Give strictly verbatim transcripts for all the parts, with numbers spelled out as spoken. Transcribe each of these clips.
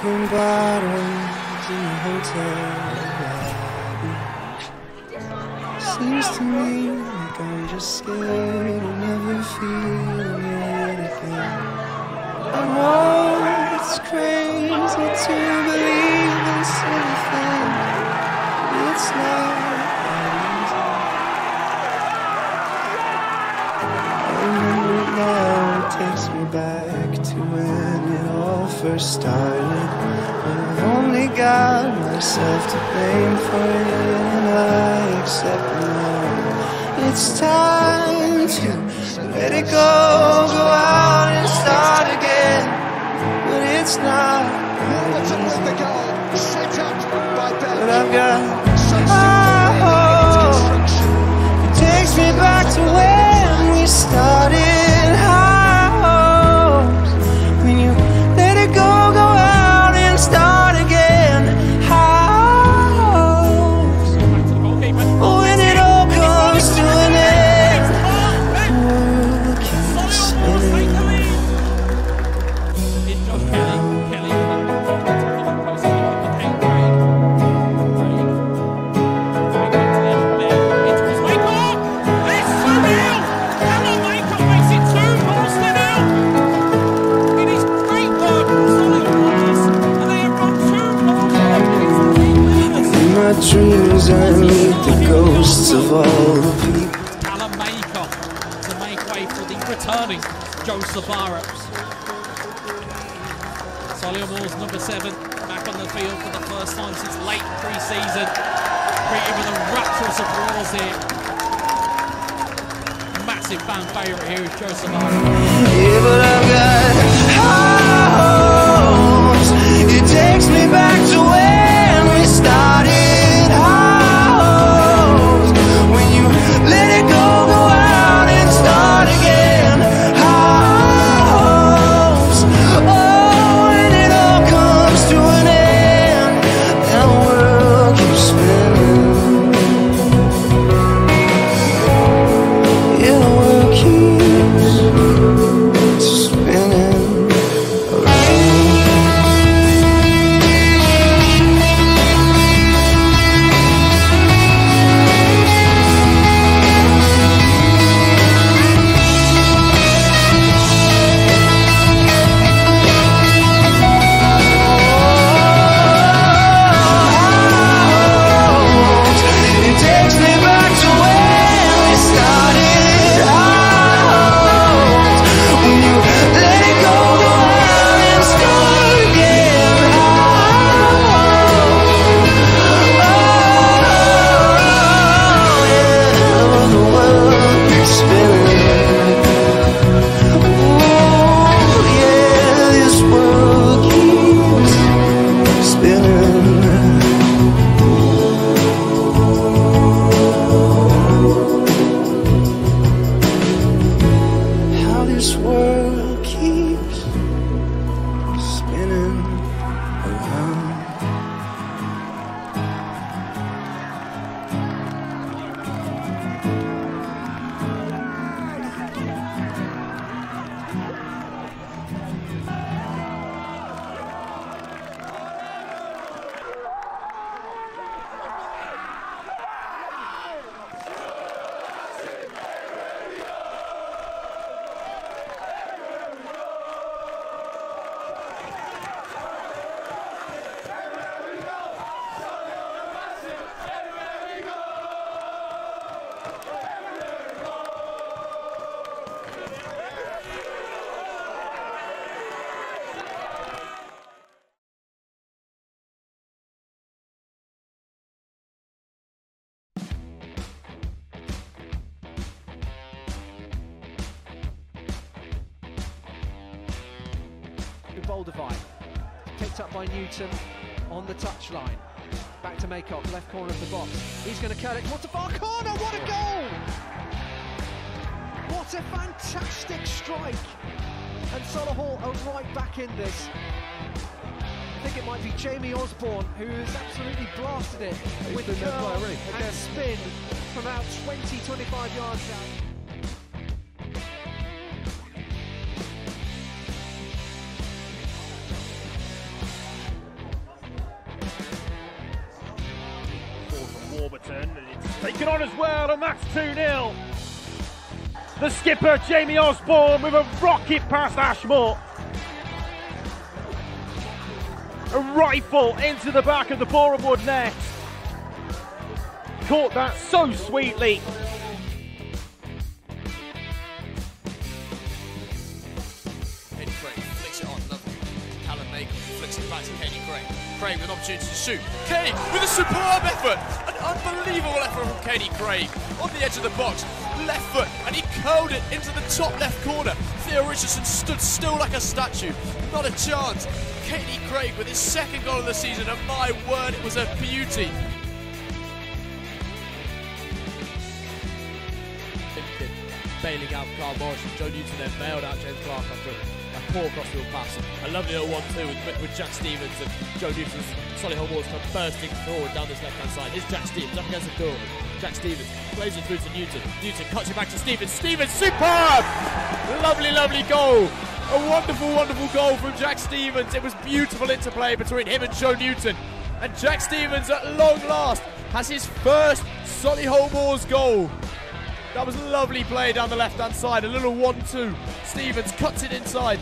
Broken bottles in the hotel lobby. Seems to me like I'm just scared of never feeling it again. I know it's crazy to believe in something, but it's not that easy. I remember it now, it takes me back to when it all first started. When I've only got myself to blame for it, and I accept it now. It's time to let it go, go out and start again. But it's not that easy. But I've got high hopes. It takes me back to when we started. High hopes. When you let it go, go out and start again. High hopes. When it all comes to an end, the world keeps spinning. Dreams I meet the ghosts of all the people. Alan Maycock to make way for the returning Joseph Barrows. Solihull's number seven back on the field for the first time since late pre-season. Greeted with a rapturous applause here. Massive fan favourite here is Joseph Barrows. Yeah, but I've got high hopes. It takes me back to when we started. Boldivine, picked up by Newton on the touchline. Back to Maycock, left corner of the box. He's going to curl it towards the far corner. What a goal! What a fantastic strike! And Solihull are right back in this. I think it might be Jamie Osborne who's absolutely blasted it with curl and spin from about twenty, twenty-five yards out. taken on as well, and that's two nil. The skipper, Jamie Osborne, with a rocket past Ashmore. A rifle into the back of the Borehamwood net. Caught that so sweetly. Kenny Craig flicks it on, lovely. Callum Nagle flicks it back to Kenny Craig. Craig with an opportunity to shoot. Kenny with a superb effort. An unbelievable effort from Kenny Craig. On the edge of the box, left foot, and he curled it into the top left corner. Theo Richardson stood still like a statue. Not a chance. Kenny Craig with his second goal of the season, and my word, it was a beauty. Bailing out Carl Morris, and Joe Newton then bailed out James Clark after a poor crossfield pass. A lovely little one two with, with Jack Stevens, and Joe Newton's Solihull Moors come bursting forward down this left hand side. Here's Jack Stevens up against the door. Jack Stevens plays it through to Newton. Newton cuts it back to Stevens. Stevens, superb! Lovely, lovely goal. A wonderful, wonderful goal from Jack Stevens. It was beautiful interplay between him and Joe Newton. And Jack Stevens, at long last, has his first Solihull Moors goal. That was a lovely play down the left-hand side, a little one two. Stevens cuts it inside.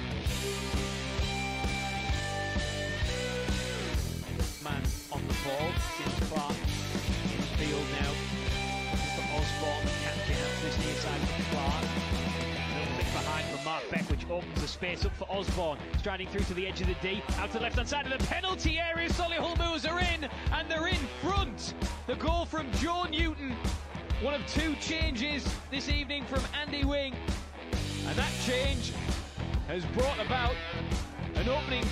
Man on the ball, James Clark in field now. For Osborne, the captain, up this near side for Clark. A little bit behind from Mark Beck, which opens the space up for Osborne. Striding through to the edge of the D, out to the left-hand side of the penalty area. Solihull Moors are in, and they're in front. The goal from Joe Newton. One of two changes this evening from Andy Wing, and that change has brought about an opening.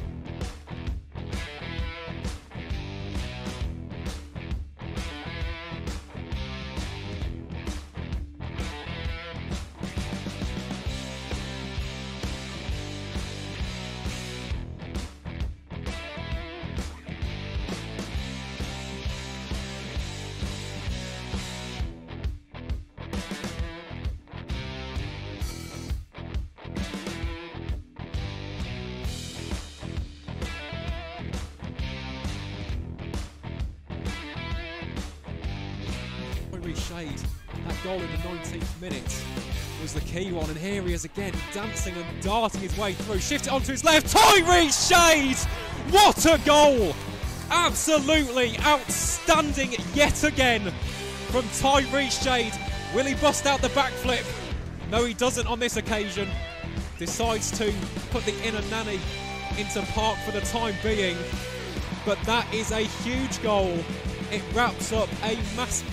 Shade. That goal in the nineteenth minute was the key one, and here he is again, dancing and darting his way through. Shift it onto his left. Tyree Shade! What a goal! Absolutely outstanding yet again from Tyree Shade. Will he bust out the backflip? No, he doesn't on this occasion. Decides to put the inner nanny into park for the time being. But that is a huge goal. It wraps up a massive...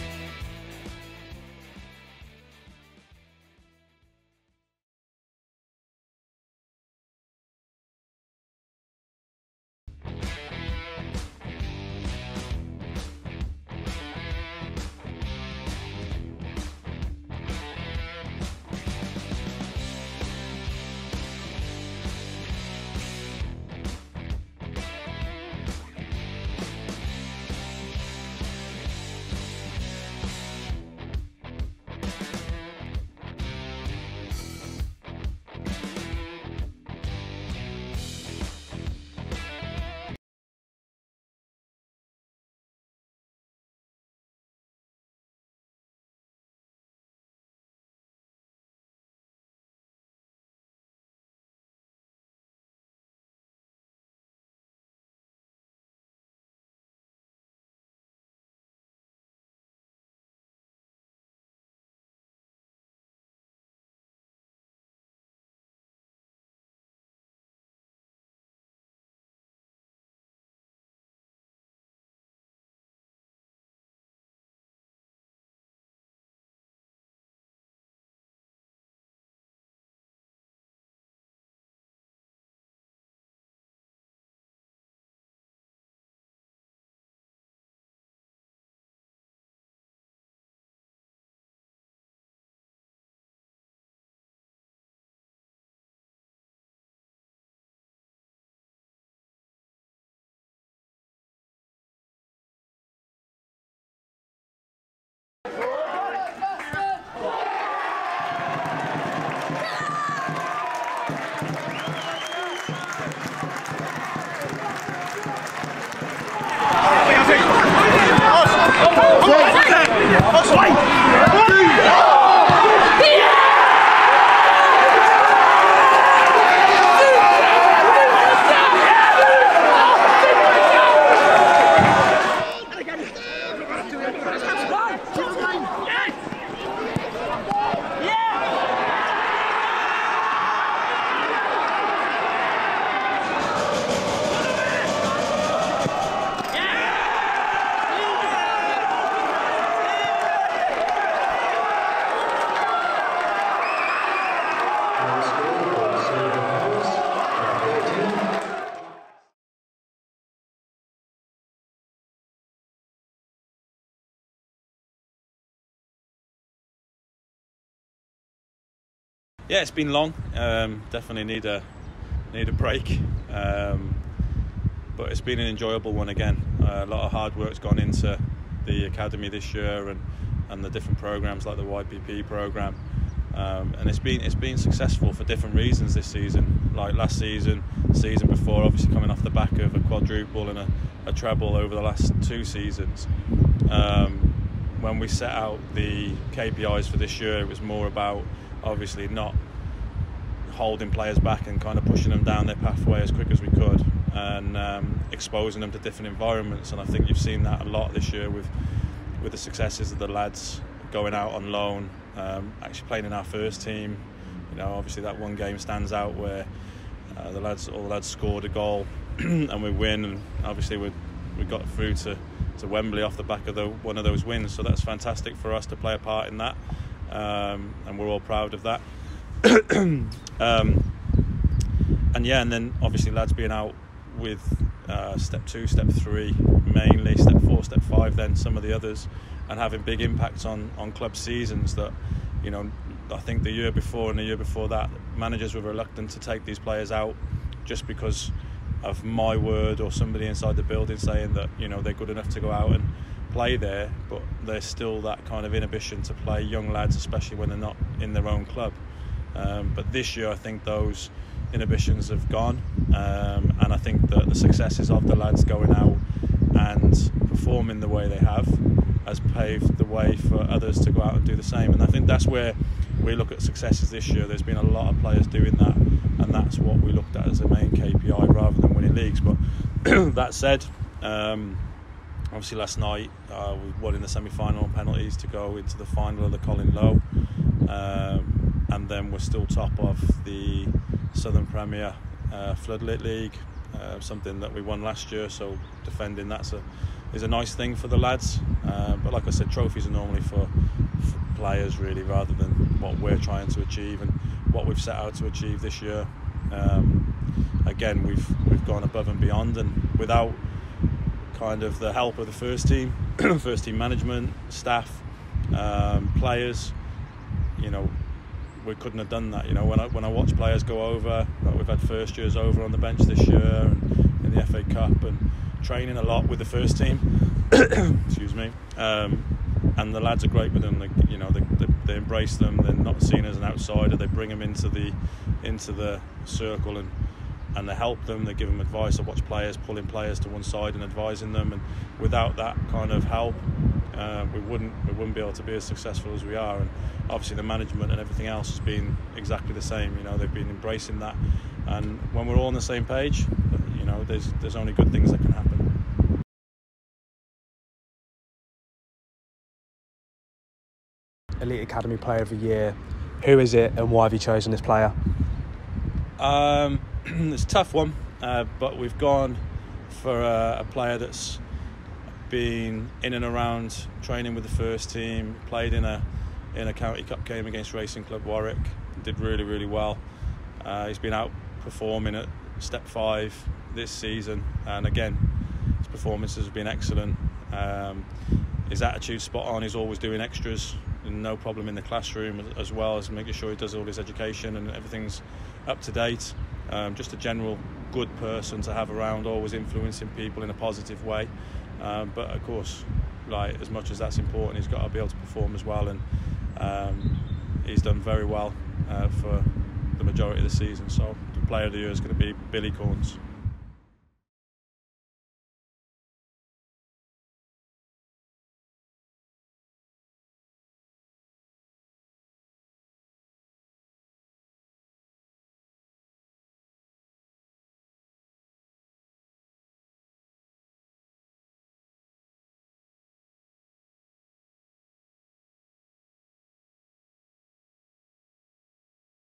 Yeah, it's been long. Um, definitely need a need a break, um, but it's been an enjoyable one again. Uh, a lot of hard work's gone into the academy this year and, and the different programs like the Y P P program, um, and it's been it's been successful for different reasons this season. Like last season, season before, obviously coming off the back of a quadruple and a, a treble over the last two seasons. Um, when we set out the K P Is for this year, it was more about obviously not holding players back and kind of pushing them down their pathway as quick as we could, and um, exposing them to different environments. And I think you've seen that a lot this year with with the successes of the lads going out on loan, um, actually playing in our first team. You know, obviously that one game stands out where uh, the lads, all the lads scored a goal and we win, and obviously we we got through to, to Wembley off the back of the, one of those wins. So that's fantastic for us to play a part in that. Um, and we're all proud of that. um, and yeah, and then obviously lads being out with uh, step two, step three mainly, step four, step five, then some of the others, and having big impacts on, on club seasons that, you know, I think the year before and the year before that, managers were reluctant to take these players out just because of my word or somebody inside the building saying that, you know, they're good enough to go out and play there, but there's still that kind of inhibition to play young lads, especially when they're not in their own club. Um, but this year I think those inhibitions have gone, um, and I think that the successes of the lads going out and performing the way they have has paved the way for others to go out and do the same. And I think that's where we look at successes this year. There's been a lot of players doing that, and that's what we looked at as the main K P I rather than winning leagues. But that said, um, obviously last night uh, we won in the semi-final on penalties to go into the final of the Colin Lowe, um, and then we're still top of the Southern Premier uh, Floodlit League, uh, something that we won last year, so defending that's a is a nice thing for the lads, uh, but like I said, trophies are normally for, for players really, rather than what we're trying to achieve and what we've set out to achieve this year. Um, again, we've we've gone above and beyond, and without kind of the help of the first team, first team management, staff, um, players, you know, we couldn't have done that. You know, when I when I watch players go over, like we've had first years over on the bench this year and in the F A Cup, and training a lot with the first team. Excuse me. Um, and the lads are great with them. They, you know, they, they, they embrace them. They're not seen as an outsider. They bring them into the into the circle and. and they help them, they give them advice. I watch players pulling players to one side and advising them, and without that kind of help, uh, we wouldn't we wouldn't be able to be as successful as we are. And obviously the management and everything else has been exactly the same. You know, they've been embracing that, and when we're all on the same page, you know, there's there's only good things that can happen. Elite Academy Player of the Year. Who is it, and why have you chosen this player? Um, it's a tough one, uh, but we've gone for a, a player that's been in and around training with the first team, played in a in a county cup game against Racing Club Warwick, did really really well. Uh, he's been out performing at step five this season, and again his performances have been excellent. Um, his attitude's spot on. He's always doing extras, no problem in the classroom, as well as making sure he does all his education and everything's up to date. Um, just a general good person to have around, always influencing people in a positive way. Um, but of course, like as much as that's important, he's got to be able to perform as well. And um, he's done very well uh, for the majority of the season. So the Player of the Year is going to be Billy Corns.